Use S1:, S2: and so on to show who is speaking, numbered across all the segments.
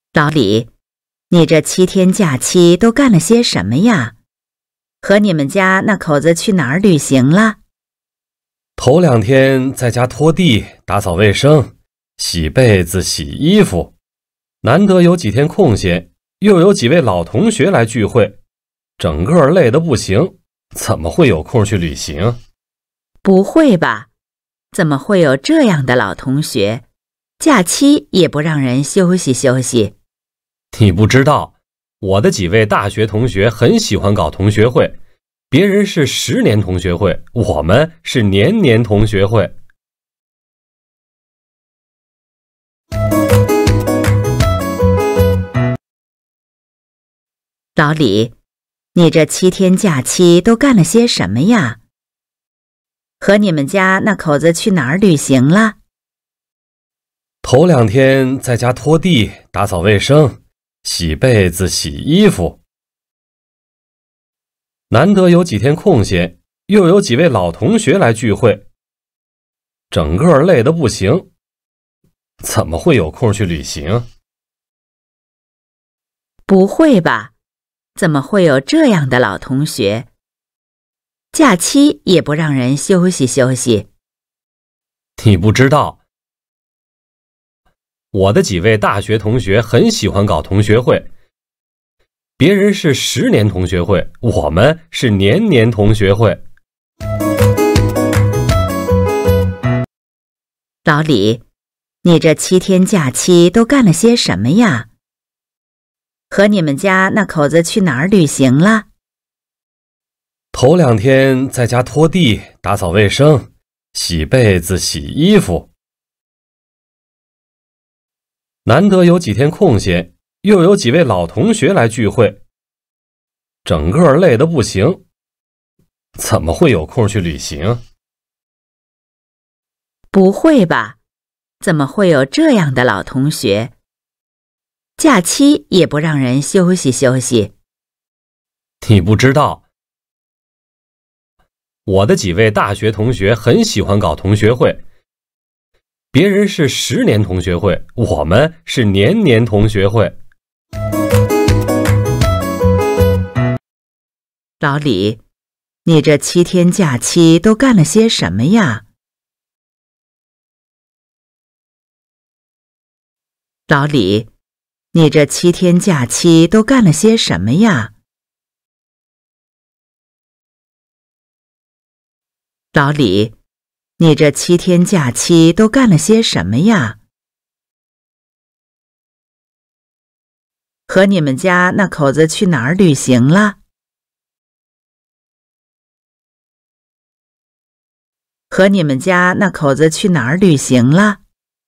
S1: 老李，你这7天假期都干了些什么呀？和你们家那口子去哪儿旅行了？
S2: 头2天在家拖地、打扫卫生、洗被子、洗衣服，难得有几天空闲，又有几位老同学来聚会，整个累得不行，怎么会有空去旅行？
S1: 不会吧？怎么会有这样的老同学？假期也不让人休息休息。
S2: 你不知道，我的几位大学同学很喜欢搞同学会，别人是10年同学会，我们是年年同学会。
S1: 老李，你这7天假期都干了些什么呀？和你们家那口子去哪儿旅行了？
S2: 头2天在家拖地、打扫卫生、洗被子、洗衣服，难得有几天空闲，又有几位老同学来聚会，整个累得不行，怎么会有空去旅行？
S1: 不会吧？怎么会有这样的老同学？假期也不让人休息休息。
S2: 你不知道，我的几位大学同学很喜欢搞同学会，别人是10年同学会，我们是年年同学会。
S1: 老李，你这7天假期都干了些什么呀？和你们家那口子去哪儿旅行了？
S2: 头2天在家拖地、打扫卫生、洗被子、洗衣服，难得有几天空闲，又有几位老同学来聚会，整个累得不行，怎么会有空去旅行？
S1: 不会吧？怎么会有这样的老同学？假期也不让人休息休息。
S2: 你不知道，我的几位大学同学很喜欢搞同学会，别人是10年同学会，我们是年年同学会。
S1: 老李，你这7天假期都干了些什么呀？老李，你这7天假期都干了些什么呀？老李，你这7天假期都干了些什么呀？和你们家那口子去哪儿旅行了？和你们家那口子去哪儿旅行了？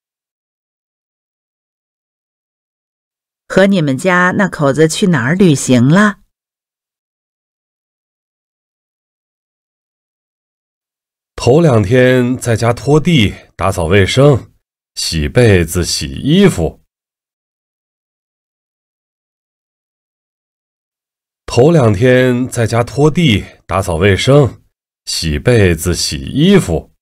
S1: 和你们家那口子去哪儿旅行了？
S2: 头2天在家拖地、打扫卫生、洗被子、洗衣服，头2天在家拖地、打扫卫生、洗被子、洗衣服，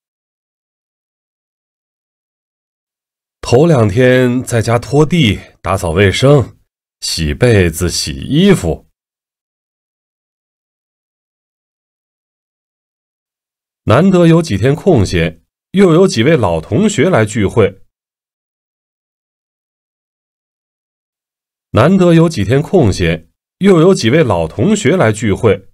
S2: 头2天在家拖地、打扫卫生、洗被子、洗衣服，难得有几天空闲，又有几位老同学来聚会，难得有几天空闲，又有几位老同学来聚会，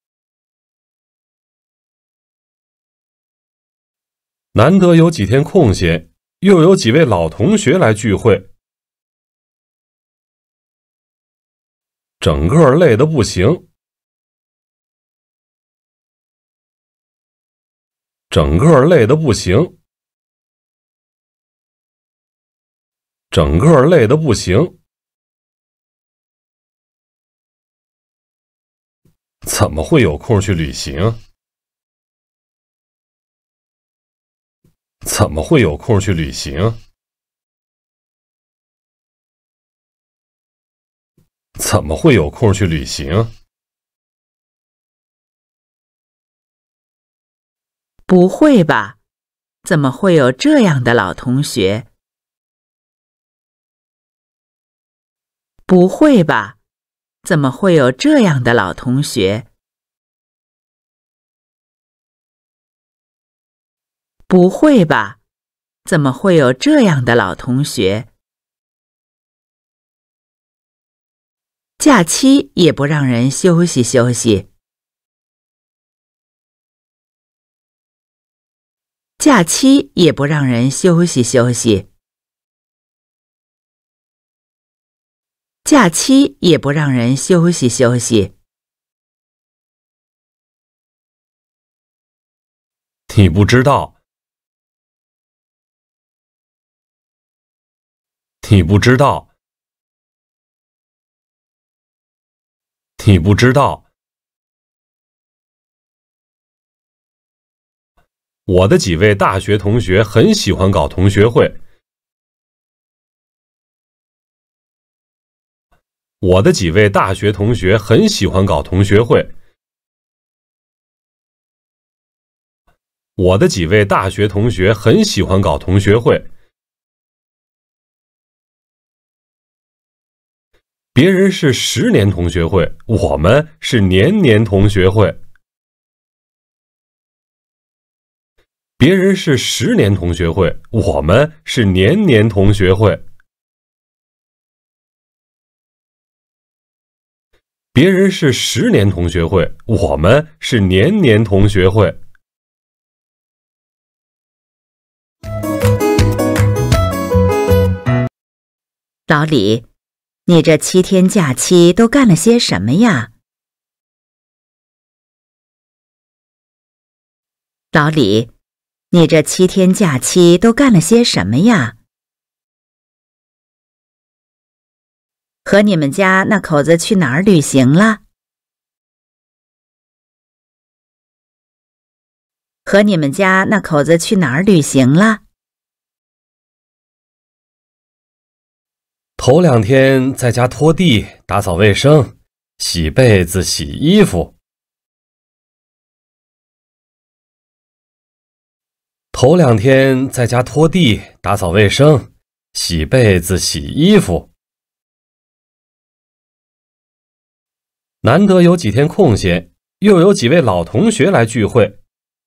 S2: 难得有几天空闲，又有几位老同学来聚会，整个累得不行，整个累得不行，整个累得不行，怎么会有空去旅行？怎么会有空去旅行？怎么会有空去旅行？
S1: 不会吧？怎么会有这样的老同学？ 不会吧？怎么会有这样的老同学？不会吧？怎么会有这样的老同学？假期也不让人休息休息。假期也不让人休息休息。假期也不让人休息休息。
S2: 你不知道。你不知道。你不知道。我的几位大学同学很喜欢搞同学会。我的几位大学同学很喜欢搞同学会。我的几位大学同学很喜欢搞同学会。别人是10年同学会，我们是年年同学会。别人是10年同学会，我们是年年同学会。别人是10年同学会，我们是年年同学会。
S1: 老李，你这7天假期都干了些什么呀？老李，你这7天假期都干了些什么呀？和你们家那口子去哪儿旅行了？和你们家那口子去哪儿旅行了？
S2: 头2天在家拖地、打扫卫生、洗被子、洗衣服。头2天在家拖地、打扫卫生、洗被子、洗衣服。难得有几天空闲，又有几位老同学来聚会。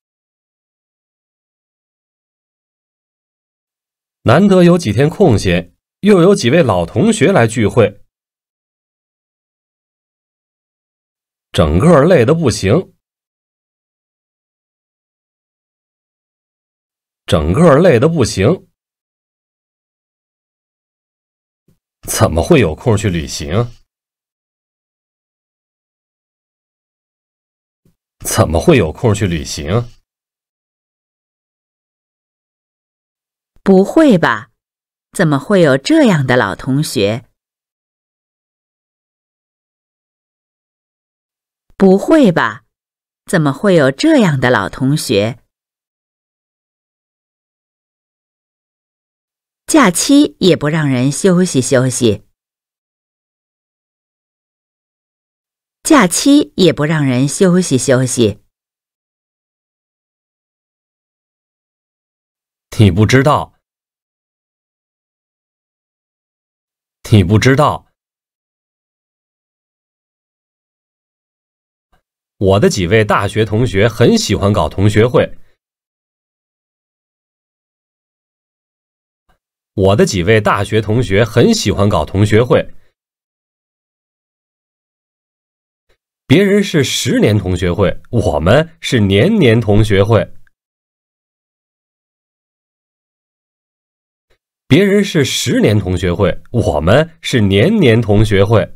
S2: 难得有几天空闲，又有几位老同学来聚会。整个累得不行。整个累得不行。怎么会有空去旅行？怎么会有空去旅行？
S1: 不会吧？怎么会有这样的老同学？不会吧？怎么会有这样的老同学？假期也不让人休息休息。假期也不让人休息休息。
S2: 你不知道。你不知道。我的几位大学同学很喜欢搞同学会。我的几位大学同学很喜欢搞同学会。别人是10年同学会，我们是年年同学会。别人是10年同学会，我们是年年同学会。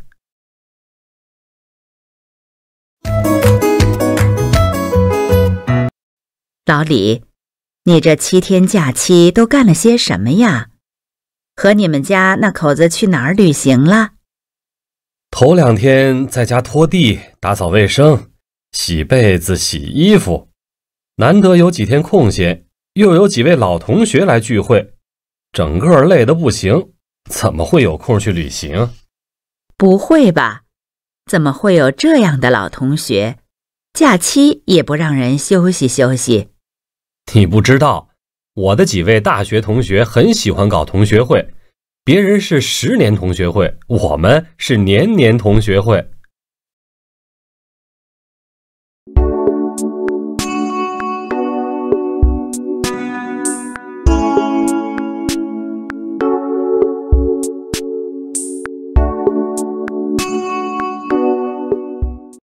S1: 老李，你这7天假期都干了些什么呀？和你们家那口子去哪儿旅行了？
S2: 头2天在家拖地、打扫卫生、洗被子、洗衣服。难得有几天空闲，又有几位老同学来聚会。整个累得不行，怎么会有空去旅行？
S1: 不会吧？怎么会有这样的老同学？假期也不让人休息休息。
S2: 你不知道，我的几位大学同学很喜欢搞同学会。 别人是10年同学会，我们是年年同学会。